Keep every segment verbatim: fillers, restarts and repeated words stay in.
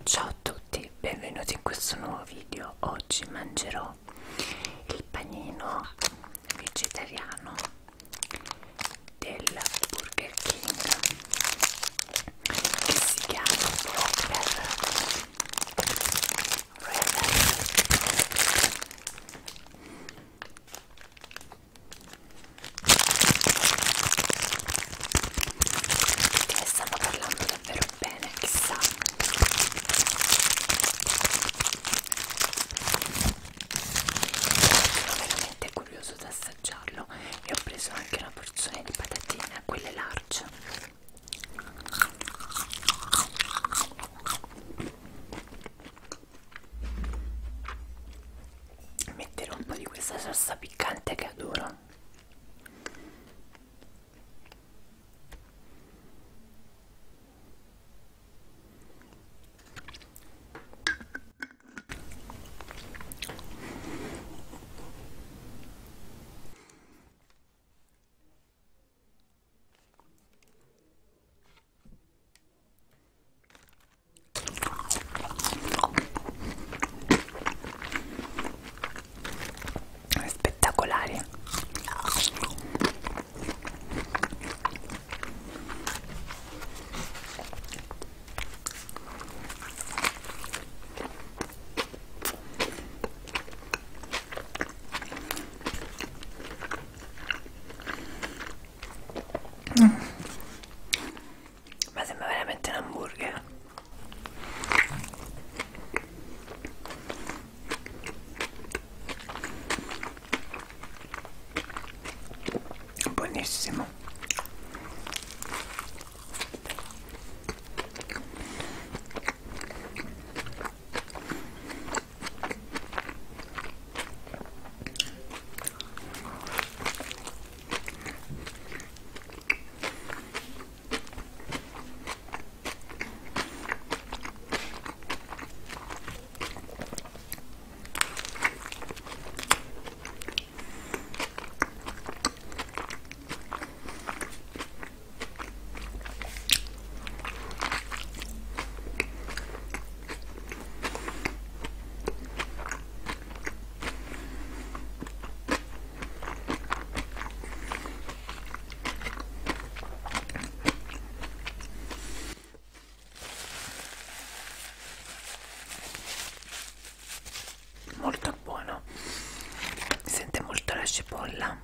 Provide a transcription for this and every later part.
Ciao a tutti, benvenuti in questo nuovo video. Oggi mangerò il panino vegetariano del Burger King che si chiama Whopper Red. Ne stanno parlando davvero bene, chissà. Sono veramente curioso di assaggiarlo e ho preso anche una porzione di patatine, quelle large. Metterò un po' di questa salsa piccante che adoro. Spettacolari. Mm. Ma sembra veramente un hamburger. Buonissimo. Molto buono, si sente molto la cipolla.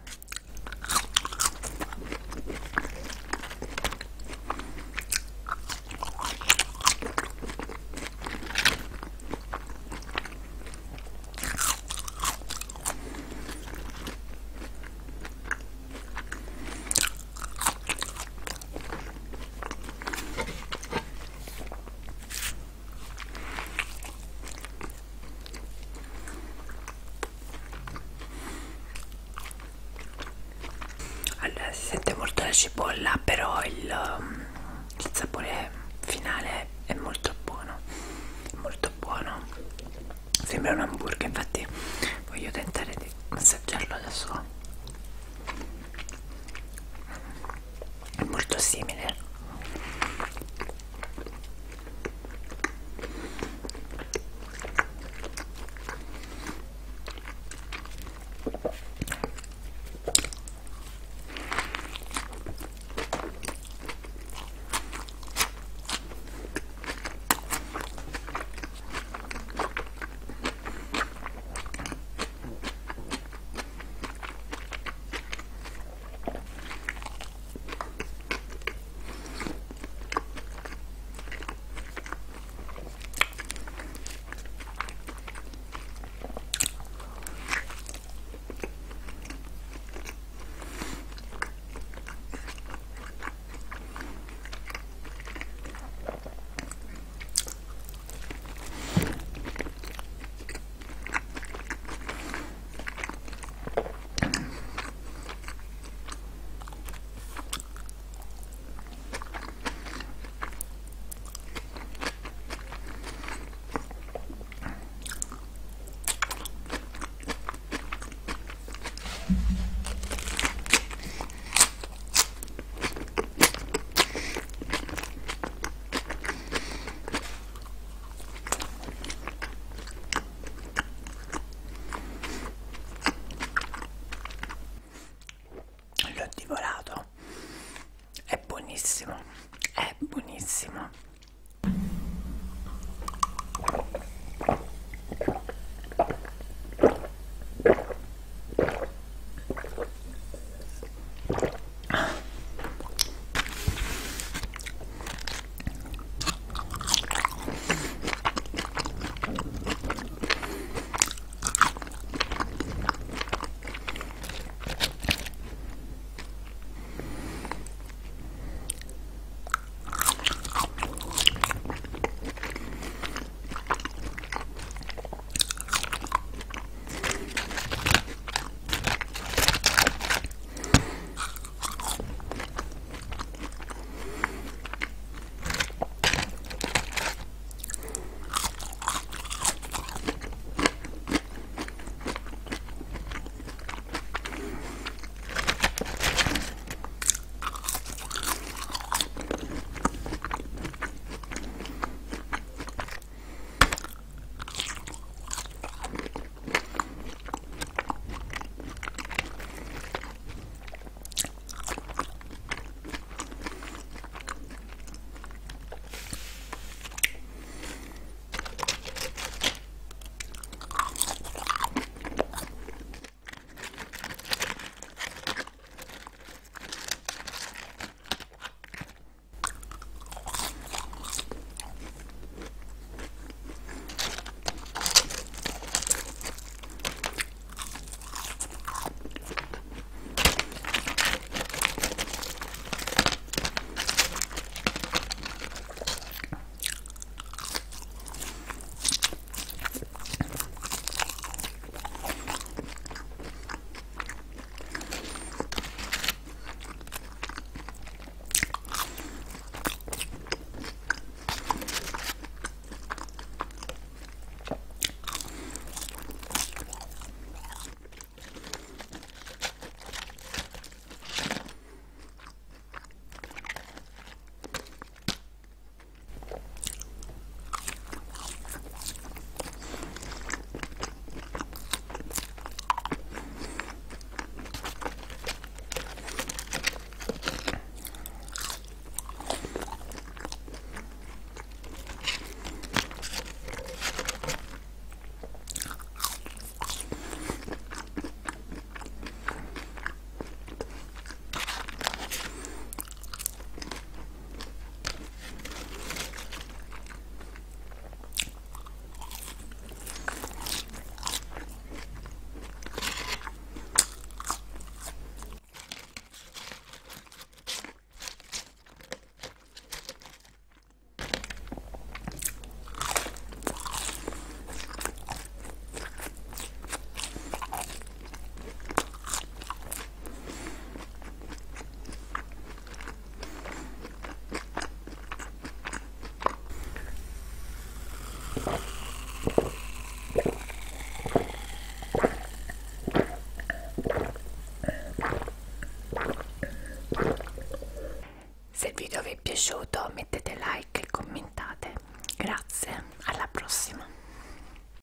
Allora, si sente molto la cipolla, però il, il sapore finale è molto buono, molto buono. Sembra un hamburger, infatti voglio tentare di assaggiarlo adesso. È molto simile.